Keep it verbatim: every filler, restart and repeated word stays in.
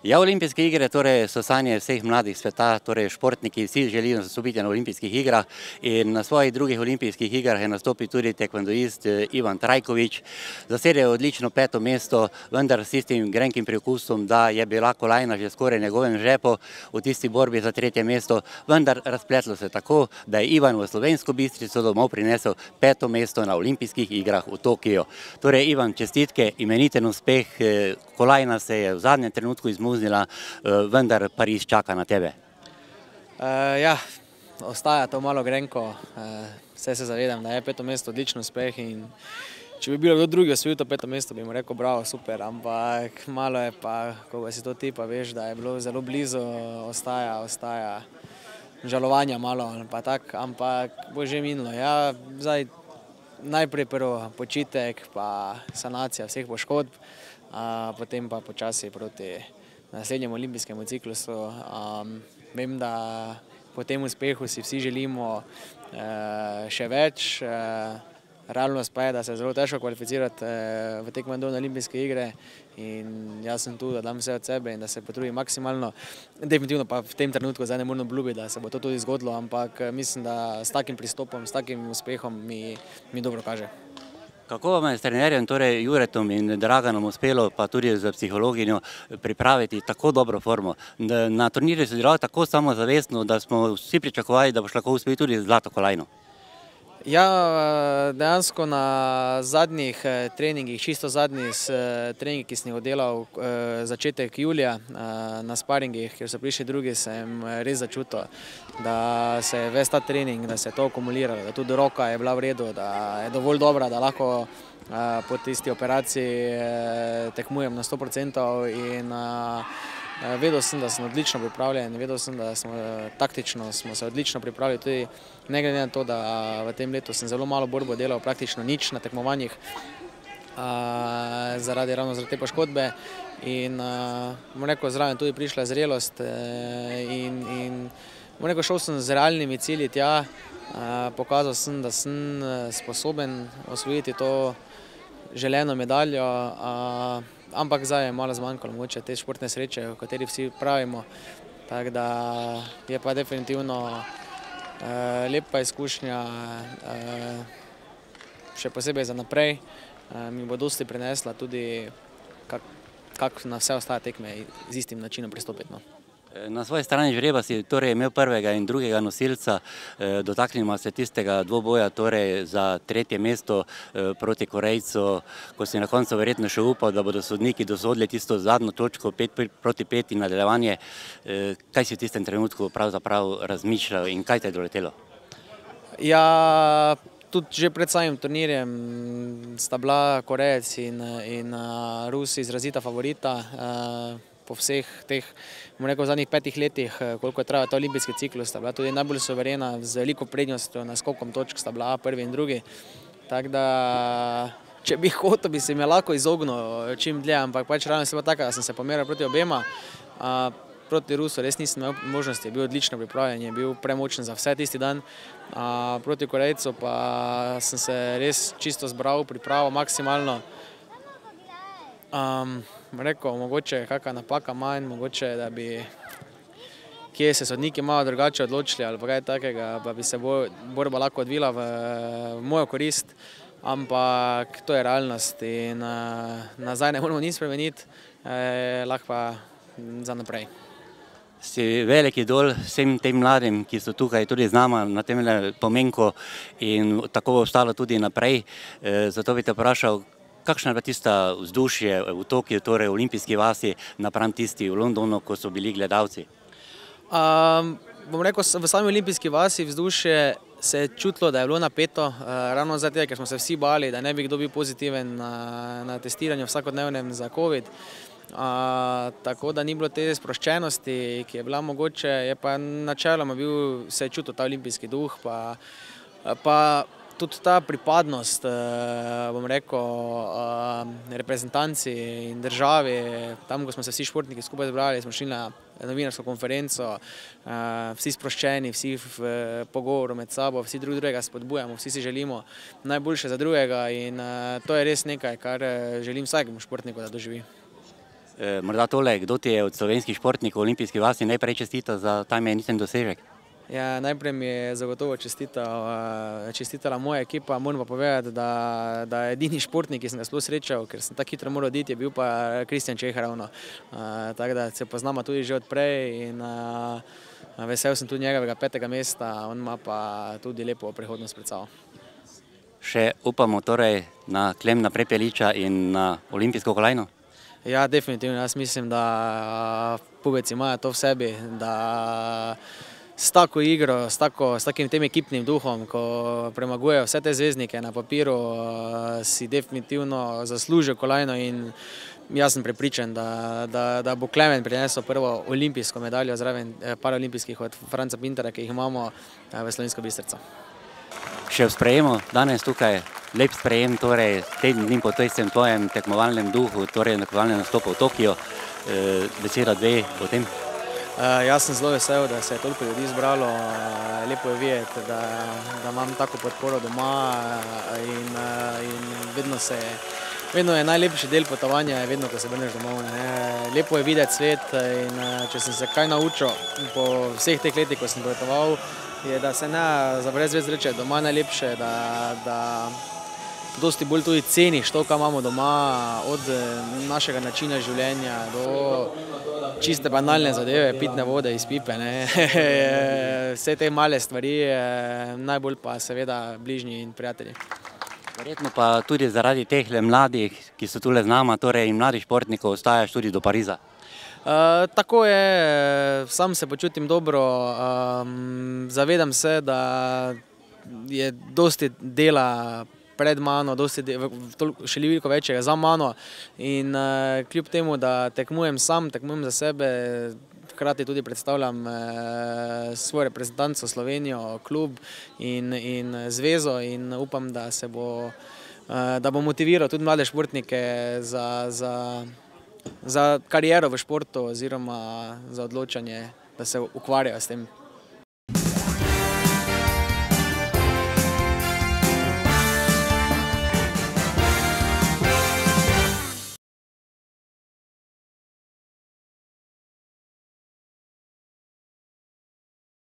Ja, olimpijske igre torej so sanje vseh mladih sveta, torej športniki vsi želijo nastopiti na olimpijskih igrah in na svojih drugih olimpijskih igrah je nastopil tudi tekvandoist Ivan Trajkovič. Zasedel je odlično peto mesto, vendar s tistim grenkim priokusom, da je bila kolajna že skoraj njegovem žepu v tisti borbi za tretje mesto, vendar razpletlo se tako, da je Ivan v Slovensko Bistrico domov prinesel peto mesto na olimpijskih igrah v Tokiu. Torej, Ivan, čestitke, imeniten uspeh, kolajna se je v zadnjem trenutku izmuznila, vendar Pariz čaka na tebe. Ja, ostaja to malo grenko, vse se zavedam, da je peto mesto odličen uspeh in če bi bilo kdo drugi osvojil to peto mesto, bi mu rekel bravo, super, ampak malo je pa, ko si to ti pa veš, da je bilo zelo blizu, ostaja, ostaja žalovanja malo, pa tak, ampak bo že minilo. Ja, zdaj najprej prvo počitek, pa sanacija vseh poškodb, potem pa počasi proti naslednjemu olimpijskemu ciklusu. Vem, da po tem uspehu si vsi želimo še več, realnost pa je, da se je zelo težko kvalificirati v tekvando na olimpijske igre in jaz sem tu, da dam vse od sebe in da se potrudim maksimalno. Definitivno pa v tem trenutku zdaj ne moram obljubiti, da se bo to tudi zgodilo, ampak mislim, da s takim pristopom, s takim uspehom mi dobro kaže. Kako vam je s trenerjem, torej Juretom in Draganom uspelo, pa tudi z psihologinjo, pripraviti tako dobro formo? Na turnirju si igral tako samozavestno, da smo vsi pričakovali, da boš lahko uspel tudi zlato kolajno. Ja, dejansko na zadnjih treningih, čisto zadnji treningi, ki sem jih oddelal začetek julija na sparingih, kjer so prišli drugi, sem res začutil, da se je ves ta trening, da se je to akumuliralo, da tudi roka je bila v redu, da je dovolj dobra, da lahko po tisti operaciji tekmujem na sto procentov in vedel sem, da sem odlično pripravljen, vedel sem, da smo taktično smo se odlično pripravili, tudi ne glede na to, da v tem letu sem zelo malo borbo delal, praktično nič na tekmovanjih, zaradi ravno zaradi te poškodbe in bom rekel, zraven tudi prišla zrelost in bom rekel, šel sem z realnimi cilji tja, pokazal sem, da sem sposoben osvojiti to želeno medaljo, ampak zdaj je malo zmanjkalo mogoče te športne sreče, o kateri vsi pravimo, tako da je pa definitivno lepa izkušnja, še posebej za naprej, mi bo dosti prinesla tudi, kako na vse ostale tekme z istim načinom pristopiti. Na svoji strani žreba si torej imel prvega in drugega nosilca, dotaknimo se tistega dvoboja torej za tretje mesto proti Korejcu, ko si na koncu verjetno še upal, da bodo sodniki dosodili tisto zadnjo točko pet proti pet in nadaljevanje. Kaj si v tistem trenutku pravzaprav razmišljal in kaj te je doletelo? Ja, tudi že pred samim turnirjem sta bila Korejec in Rus izrazita favorita, po vseh teh, bom rekel, v zadnjih petih letih, koliko je trajal ta olimpijski ciklus, sta bila tudi najbolj suverena, z veliko prednostjo na skokom točk sta bila prvi in drugi. Tako da, če bi hotel, bi se mi lahko izognil čim dlje, ampak pač realnost je bila taka, da sem se pomeral proti obema. Proti Rusu res nisem imel možnosti, je bil odlično pripravljen, je bil premočen za vse tisti dan. Proti Korejcu pa sem se res čisto zbral, pripravil maksimalno. Rekel, mogoče kakšna napaka manj, mogoče, da bi kje se sodniki malo drugače odločili ali pa kaj takega, pa bi se borba lahko odvila v mojo korist, ampak to je realnost in nazaj ne moramo nič spremeniti, lahko pa za naprej. Si velik idol vsem tem mladim, ki so tukaj tudi z nama na tem pomenku in tako bo ostalo tudi naprej, zato bi te vprašal, kakšna je bila tista vzdušje v Tokiu, torej v olimpijski vasi, napram tisti v Londonu, ko so bili gledalci? Bom rekel, v sami olimpijski vasi vzdušje se je čutilo, da je bilo napeto, ravno zaradi tega, ker smo se vsi bali, da ne bi kdo bil pozitiven na testiranju vsakodnevnem za covid. Tako da ni bilo te sproščenosti, ki je bila mogoče, je pa načeloma bil, se je čutil ta olimpijski duh, pa tudi ta pripadnost, bom rekel, reprezentanci in državi, tam, ko smo se vsi športniki skupaj zbrali, smo šli na novinarsko konferenco, vsi sproščeni, vsi v pogovoru med sabo, vsi drug drugega spodbujamo, vsi si želimo najboljše za drugega in to je res nekaj, kar želim vsakemu športniku, da doživi. Morda tole, kdo ti je od slovenskih športnikov v olimpijski vasi najprej čestita za ta imeniten dosežek? Ja, najprej mi je zagotovo čestital, čestitala moja ekipa. Moram pa povedati, da, da je edini športnik, ki sem ga sploh srečal, ker sem tako hitro moral oditi, je bil pa Kristjan Čeh ravno. Tako da se poznamo tudi že odprej in vesel sem tudi njegovega petega mesta, on ima pa tudi lepo prihodnost pred sabo. Še upamo torej na Klemna Prepeliča in na olimpijsko kolajno? Ja, definitivno. Jaz mislim, da pubeci imajo to v sebi, da s tako igro, s, tako, s takim tem ekipnim duhom, ko premagujejo vse te zvezdnike na papiru, si definitivno zaslužijo kolajno in jaz sem prepričan, da, da, da bo Klemen prinesel prvo olimpijsko medaljo zraven paraolimpijskih od Franca Pintarja, ki jih imamo v Slovensko Bistrico. Še v sprejemu danes tukaj, lep sprejem, torej teden dni po tem tvojem tekmovalnem duhu, torej tekmovalnem nastopu v Tokiu, beseda dve o tem? Jaz sem zelo vesel, da se je toliko ljudi zbralo, lepo je videti, da, da imam tako podporo doma in, in vedno se je, vedno je najlepši del potovanja, vedno, ko se vrneš domov. Ne. Lepo je videti svet in če sem se kaj naučil po vseh teh letih, ko sem potoval, je, da se ne za brez vez reče doma najlepše, da, da dosti bolj tudi ceniš to, kar imamo doma, od našega načina življenja do čiste banalne zadeve, pitne vode iz pipe, ne. Vse te male stvari, najbolj pa seveda bližnji in prijatelji. Verjetno pa tudi zaradi teh mladih, ki so tule z nama, torej in mladih športnikov, ostajaš tudi do Pariza. Uh, tako je, sam se počutim dobro, um, zavedam se, da je dosti dela pred mano, dosti de, še veliko večjega za mano in uh, kljub temu, da tekmujem sam, tekmujem za sebe, hkrati tudi predstavljam uh, svojo reprezentanco Slovenijo, klub in, in zvezo in upam, da se bo, uh, da bo motiviral tudi mlade športnike za, za za kariero v športu oziroma za odločanje, da se ukvarjajo s tem.